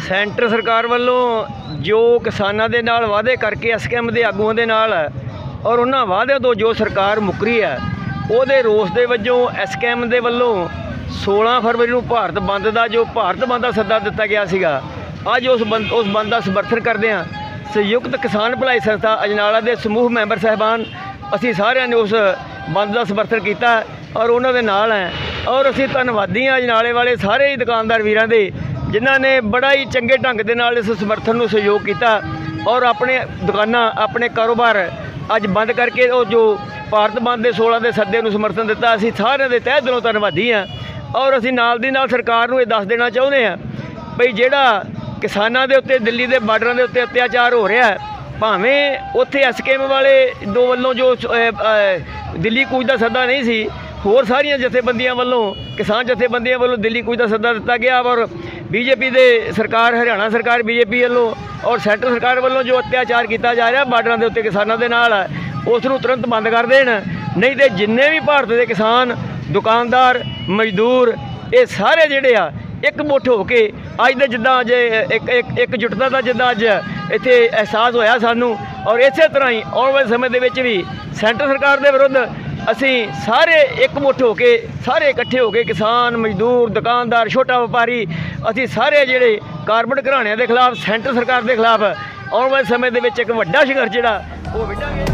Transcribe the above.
Centre ਸਰਕਾਰ ਵੱਲੋਂ ਜੋ ਕਿਸਾਨਾਂ ਦੇ ਨਾਲ ਵਾਅਦੇ ਕਰਕੇ ਐਸਕੇਐਮ ਦੇ ਆਗੂਆਂ ਦੇ ਨਾਲ ਔਰ ਉਹਨਾਂ ਵਾਅਦਿਆਂ ਤੋਂ ਜੋ ਸਰਕਾਰ ਮੁੱਕਰੀ ਹੈ ਉਹਦੇ ਰੋਸ ਦੇ ਵਜੋਂ ਐਸਕੇਐਮ ਦੇ ਵੱਲੋਂ 16 ਫਰਵਰੀ ਨੂੰ ਭਾਰਤ ਬੰਦ ਦਾ ਜੋ ਭਾਰਤ ਬੰਦ ਦਾ ਸੱਦਾ ਦਿੱਤਾ ਗਿਆ ਸੀਗਾ, ਅੱਜ ਉਸ ਬੰਦ ਦਾ ਸਮਰਥਨ ਕਰਦੇ ਹਾਂ। ਸੰਯੁਕਤ ਕਿਸਾਨ ਭਲਾਈ ਸੰਸਥਾ ਅਜਨਾਲਾ ਦੇ ਸਮੂਹ ਮੈਂਬਰ ਸਾਹਿਬਾਨ ਅਸੀਂ ਸਾਰਿਆਂ ਨੇ ਉਸ ਬੰਦ ਦਾ ਸਮਰਥਨ ਕੀਤਾ ਔਰ ਉਹਨਾਂ ਦੇ ਨਾਲ ਹੈ। ਔਰ ਅਸੀਂ ਧੰਨਵਾਦੀ ਹਾਂ ਅਜਨਾਲੇ ਵਾਲੇ ਸਾਰੇ ਹੀ ਦੁਕਾਨਦਾਰ ਵੀਰਾਂ ਦੇ, ਜਿਨ੍ਹਾਂ ਨੇ ਬੜਾ ਹੀ ਚੰਗੇ ਢੰਗ ਦੇ ਨਾਲ ਇਸ ਸਮਰਥਨ ਨੂੰ ਸਹਿਯੋਗ ਕੀਤਾ ਔਰ ਆਪਣੇ ਦੁਕਾਨਾਂ ਆਪਣੇ ਕਾਰੋਬਾਰ ਅੱਜ ਬੰਦ ਕਰਕੇ ਉਹ ਜੋ ਭਾਰਤ ਬੰਦ ਦੇ 16 ਦੇ ਸੱਦੇ ਨੂੰ ਸਮਰਥਨ ਦਿੱਤਾ। ਅਸੀਂ ਸਾਰਿਆਂ ਦੇ ਤਹਿ ਦਿਲੋਂ ਧੰਨਵਾਦੀ ਹਾਂ ਔਰ ਅਸੀਂ ਨਾਲ ਦੀ ਨਾਲ ਸਰਕਾਰ ਨੂੰ ਇਹ ਦੱਸ ਦੇਣਾ ਚਾਹੁੰਦੇ ਹਾਂ ਭਈ ਜਿਹੜਾ ਕਿਸਾਨਾਂ ਦੇ ਉੱਤੇ ਦਿੱਲੀ ਦੇ ਬਾਰਡਰਾਂ ਦੇ ਉੱਤੇ ਅਤਿਆਚਾਰ ਹੋ ਰਿਹਾ, ਭਾਵੇਂ ਉੱਥੇ ਐਸਕੇਐਮ ਵਾਲੇ ਦੋ ਵੱਲੋਂ ਜੋ ਦਿੱਲੀ ਕੂਚ ਦਾ ਸੱਦਾ ਨਹੀਂ ਸੀ, ਹੋਰ ਸਾਰੀਆਂ ਜਥੇਬੰਦੀਆਂ ਵੱਲੋਂ ਕਿਸਾਨ ਜਥੇਬੰਦੀਆਂ ਵੱਲੋਂ ਦਿੱਲੀ ਕੂਚ ਦਾ ਸੱਦਾ ਦਿੱਤਾ ਗਿਆ ਔਰ ਬੀਜੇਪੀ ਦੇ ਸਰਕਾਰ ਹਰਿਆਣਾ ਸਰਕਾਰ ਬੀਜੇਪੀ ਵੱਲੋਂ ਔਰ ਸੈਂਟਰ ਸਰਕਾਰ ਵੱਲੋਂ ਜੋ ਅਤਿਆਚਾਰ ਕੀਤਾ ਜਾ ਰਿਹਾ ਬਾਰਡਰਾਂ ਦੇ ਉੱਤੇ ਕਿਸਾਨਾਂ ਦੇ ਨਾਲ, ਉਸ ਨੂੰ ਤੁਰੰਤ ਬੰਦ ਕਰ ਦੇਣ। ਨਹੀਂ ਤੇ ਜਿੰਨੇ ਵੀ ਭਾਰਤ ਦੇ ਕਿਸਾਨ ਦੁਕਾਨਦਾਰ ਮਜ਼ਦੂਰ ਇਹ ਸਾਰੇ ਜਿਹੜੇ ਆ ਇਕਮੁੱਠ ਹੋ ਕੇ ਅੱਜ ਦੇ ਜਿੱਦਾਂ ਅੱਜ ਇੱਕ ਜੁਟਦਾ ਦਾ ਜਿੱਦਾਂ ਅੱਜ ਇੱਥੇ ਅਹਿਸਾਸ ਹੋਇਆ ਸਾਨੂੰ, ਔਰ ਇਸੇ ਤਰ੍ਹਾਂ ਹੀ ਆਉਣ ਵਾਲੇ ਸਮੇਂ ਦੇ ਵਿੱਚ ਵੀ ਸੈਂਟਰ ਸਰਕਾਰ ਦੇ ਵਿਰੁੱਧ ਅਸੀਂ ਸਾਰੇ ਇਕਮੁੱਠ ਹੋ ਕੇ ਸਾਰੇ ਇਕੱਠੇ ਹੋ ਕੇ ਕਿਸਾਨ ਮਜ਼ਦੂਰ ਦੁਕਾਨਦਾਰ ਛੋਟਾ ਵਪਾਰੀ ਅਸੀਂ ਸਾਰੇ ਜਿਹੜੇ ਕਾਰਪੋਰੇਟ ਘਰਾਣਿਆਂ ਦੇ ਖਿਲਾਫ ਸੈਂਟਰ ਸਰਕਾਰ ਦੇ ਖਿਲਾਫ ਆਉਣ ਵਾਲੇ ਸਮੇਂ ਦੇ ਵਿੱਚ ਇੱਕ ਵੱਡਾ ਸੰਘਰਸ਼ ਜਿਹੜਾ ਉਹ ਵਿੱਢਾਂਗੇ।